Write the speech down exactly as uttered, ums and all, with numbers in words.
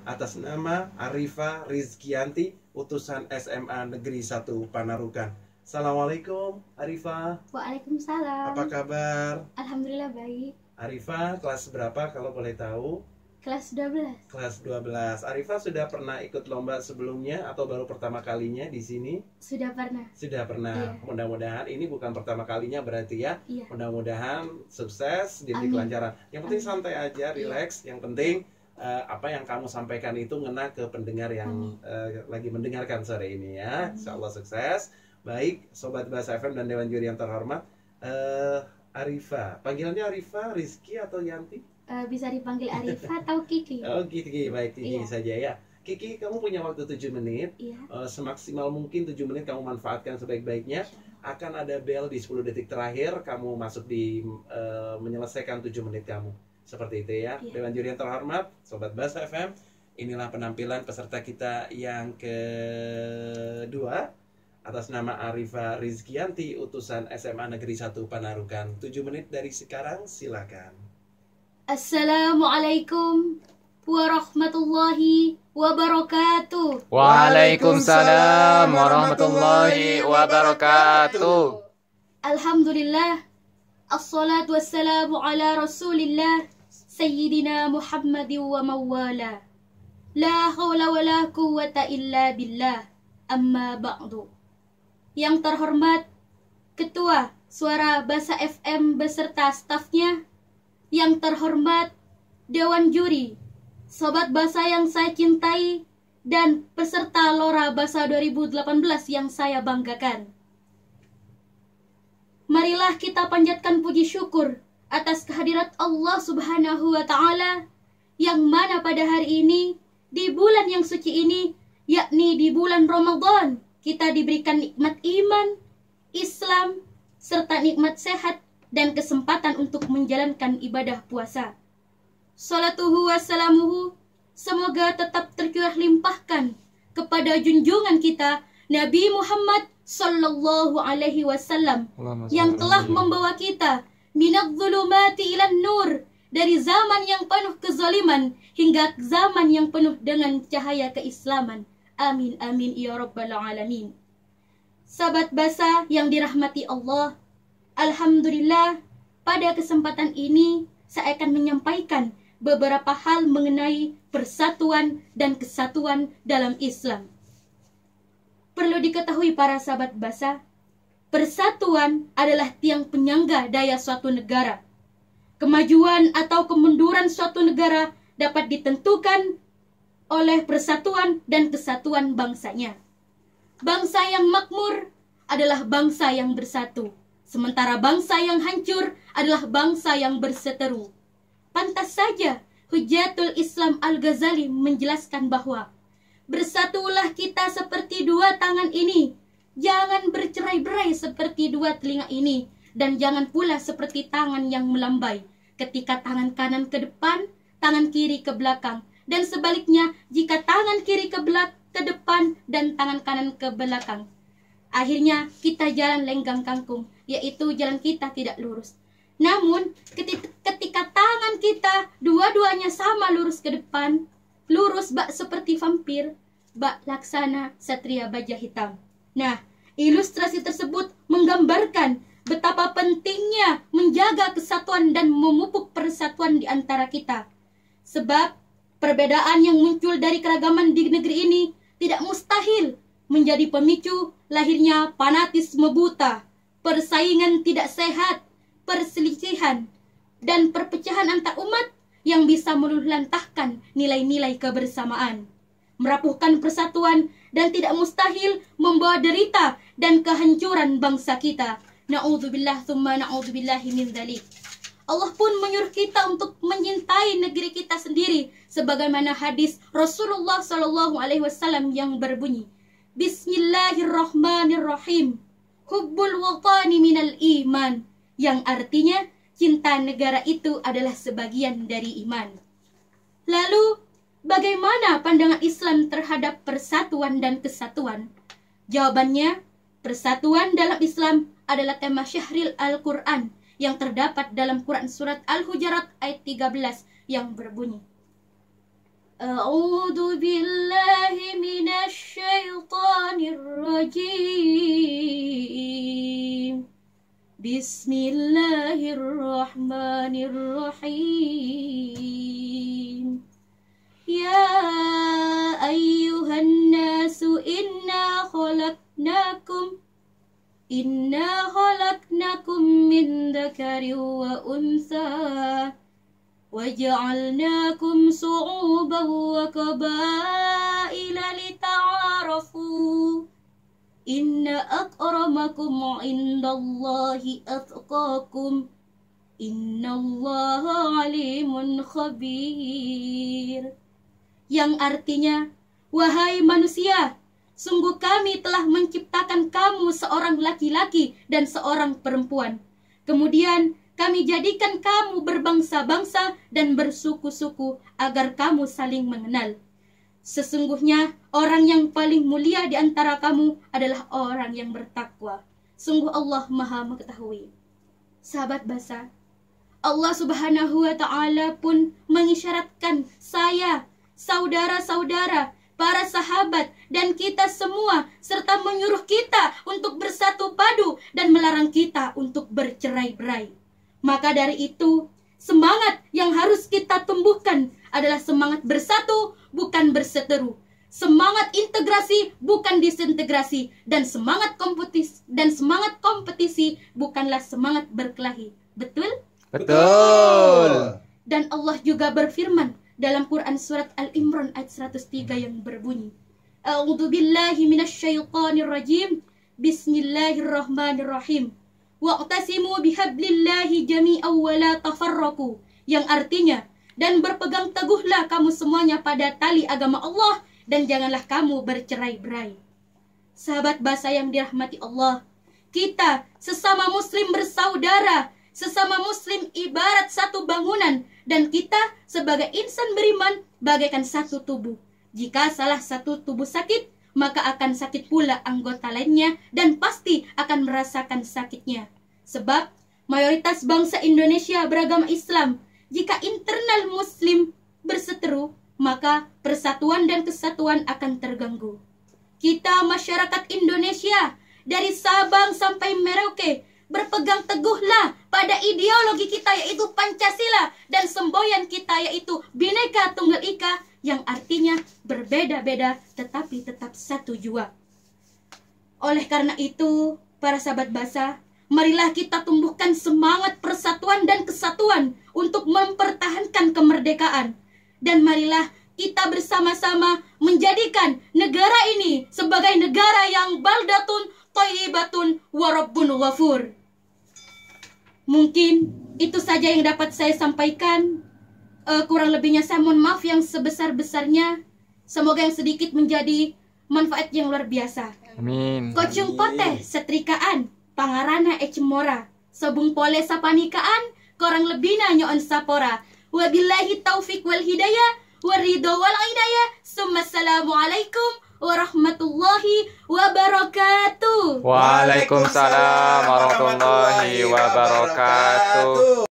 atas nama Arifa Rizkianti, utusan S M A Negeri satu Panarukan. Assalamualaikum Arifa. Waalaikumsalam. Apa kabar? Alhamdulillah baik. Arifa kelas berapa kalau boleh tahu? Kelas dua belas. Kelas dua belas. Arifa sudah pernah ikut lomba sebelumnya atau baru pertama kalinya di sini? Sudah pernah. Sudah pernah. Iya. Mudah-mudahan ini bukan pertama kalinya berarti ya. Iya. Mudah-mudahan sukses, diberi Amin. kelancaran. Yang penting Amin. santai aja, Iya. relax. Yang penting eh, apa yang kamu sampaikan itu ngena ke pendengar yang eh, lagi mendengarkan sore ini ya. Amin. Insya Allah sukses. Baik, Sobat Bahasa F M dan Dewan Juri yang terhormat. Eh, Arifa, panggilannya Arifa, Rizky atau Yanti? Eh, bisa dipanggil Arifa atau Kiki. Oh Kiki, baik Kiki Iya. saja ya. Kiki, kamu punya waktu tujuh menit. Iya. Eh, semaksimal mungkin tujuh menit kamu manfaatkan sebaik-baiknya. Akan ada bel di sepuluh detik terakhir. Kamu masuk di eh, menyelesaikan tujuh menit kamu. Seperti itu ya. Iya. Dewan Juri yang terhormat, Sobat Bahasa F M. Inilah penampilan peserta kita yang kedua. Atas nama Arifa Rizkianti, utusan S M A Negeri satu Panarukan. tujuh menit dari sekarang, silakan. Assalamualaikum warahmatullahi wabarakatuh. Waalaikumsalam warahmatullahi wabarakatuh. Alhamdulillah. Assalatu wassalamu ala rasulillah Sayyidina Muhammadin wa mawala. La hawla wa la quwwata illa billah. Amma ba'du. Yang terhormat Ketua Suara Bahasa F M beserta stafnya, yang terhormat Dewan Juri, Sobat Bahasa yang saya cintai, dan peserta Lora Bahasa dua ribu delapan belas yang saya banggakan. Marilah kita panjatkan puji syukur atas kehadirat Allah Subhanahu wa Ta'ala, yang mana pada hari ini, di bulan yang suci ini, yakni di bulan Ramadan, kita diberikan nikmat iman, Islam, serta nikmat sehat dan kesempatan untuk menjalankan ibadah puasa. Salatuhu wassalamuhu semoga tetap tercurah limpahkan kepada junjungan kita Nabi Muhammad sallallahu alaihi wasallam yang telah membawa kita minadz zulumati ilan nur, dari zaman yang penuh kezaliman hingga zaman yang penuh dengan cahaya keislaman. Amin amin ya rabbal alamin. Sahabat Bahasa yang dirahmati Allah, alhamdulillah pada kesempatan ini saya akan menyampaikan beberapa hal mengenai persatuan dan kesatuan dalam Islam. Perlu diketahui para sahabat Bahasa, persatuan adalah tiang penyangga daya suatu negara. Kemajuan atau kemunduran suatu negara dapat ditentukan oleh persatuan dan kesatuan bangsanya. Bangsa yang makmur adalah bangsa yang bersatu, sementara bangsa yang hancur adalah bangsa yang berseteru. Pantas saja Hujatul Islam Al-Ghazali menjelaskan bahwa bersatulah kita seperti dua tangan ini, jangan bercerai-berai seperti dua telinga ini, dan jangan pula seperti tangan yang melambai, ketika tangan kanan ke depan, tangan kiri ke belakang, dan sebaliknya jika tangan kiri ke belakang, ke depan, dan tangan kanan ke belakang. Akhirnya kita jalan lenggang kangkung, yaitu jalan kita tidak lurus. Namun ketika, ketika tangan kita dua-duanya sama lurus ke depan, lurus bak seperti vampir, bak laksana satria baja hitam. Nah, ilustrasi tersebut menggambarkan betapa pentingnya menjaga kesatuan dan memupuk persatuan di antara kita. Sebab perbedaan yang muncul dari keragaman di negeri ini tidak mustahil menjadi pemicu lahirnya fanatisme buta, persaingan tidak sehat, perselisihan, dan perpecahan antar umat yang bisa meluluhlantahkan nilai-nilai kebersamaan, merapuhkan persatuan, dan tidak mustahil membawa derita dan kehancuran bangsa kita. Na'udzubillah tsumma na'udzubillahi min dzalik. Allah pun menyuruh kita untuk menyintai negeri kita sendiri, sebagaimana hadis Rasulullah Shallallahu Alaihi Wasallam yang berbunyi, Bismillahirrahmanirrahim, hubbul watani minal iman, yang artinya cinta negara itu adalah sebagian dari iman. Lalu, bagaimana pandangan Islam terhadap persatuan dan kesatuan? Jawabannya, persatuan dalam Islam adalah tema syahril Al-Quran yang terdapat dalam Quran Surat Al-Hujurat ayat tiga belas yang berbunyi, A'udzu billahi minasy syaithanir rajim. Bismillahirrahmanirrahim. Ya ayyuhan nasu inna khalaqnakum Inna khalaqnakum min dzakarin wa untha waja'alnakum su'uban wa qabaila lita'arafu inna akramakum indallahi atqakum innallaha alimun khabir. Yang artinya, wahai manusia, sungguh kami telah menciptakan kamu seorang laki-laki dan seorang perempuan. Kemudian kami jadikan kamu berbangsa-bangsa dan bersuku-suku agar kamu saling mengenal. Sesungguhnya orang yang paling mulia di antara kamu adalah orang yang bertakwa. Sungguh Allah Maha mengetahui. Sahabat Basa, Allah Subhanahu wa Ta'ala pun mengisyaratkan saya, saudara-saudara, para sahabat, dan kita semua, serta menyuruh kita untuk bersatu padu dan melarang kita untuk bercerai-berai. Maka dari itu, semangat yang harus kita tumbuhkan adalah semangat bersatu, bukan berseteru. Semangat integrasi, bukan disintegrasi, dan semangat kompetisi dan semangat kompetisi bukanlah semangat berkelahi. Betul? Betul. Dan Allah juga berfirman dalam Quran surat Al-Imran ayat seratus tiga yang berbunyi, A'udzu billahi minasyaitonir rajim. Bismillahirrahmanirrahim. Wa'tasimu bihablillahi jami'an wa la tafarraqu. Yang artinya, dan berpegang teguhlah kamu semuanya pada tali agama Allah dan janganlah kamu bercerai-berai. Sahabat Basa yang dirahmati Allah, kita sesama muslim bersaudara, sesama muslim ibarat satu bangunan, dan kita sebagai insan beriman bagaikan satu tubuh. Jika salah satu tubuh sakit, maka akan sakit pula anggota lainnya dan pasti akan merasakan sakitnya. Sebab mayoritas bangsa Indonesia beragama Islam. Jika internal muslim berseteru, maka persatuan dan kesatuan akan terganggu. Kita masyarakat Indonesia dari Sabang sampai Merauke berpegang teguhlah pada ideologi kita yaitu Pancasila dan semboyan kita yaitu Bhinneka Tunggal Ika yang artinya berbeda-beda tetapi tetap satu jua. Oleh karena itu, para sahabat Basa, marilah kita tumbuhkan semangat persatuan dan kesatuan untuk mempertahankan kemerdekaan. Dan marilah kita bersama-sama menjadikan negara ini sebagai negara yang baldatun thayyibatun wa rabbun ghafur. Mungkin itu saja yang dapat saya sampaikan. Uh, kurang lebihnya saya mohon maaf yang sebesar-besarnya. Semoga yang sedikit menjadi manfaat yang luar biasa. Amin. Kocung poteh setrikaan pangarana ecemora sobung pole sapanikaan korang lebihna nyoon sapora. Wabillahi taufik wal hidayah waridho wal hidayah. Assalamualaikum warahmatullahi wabarakatuh. Waalaikumsalam warahmatullahi wabarakatuh.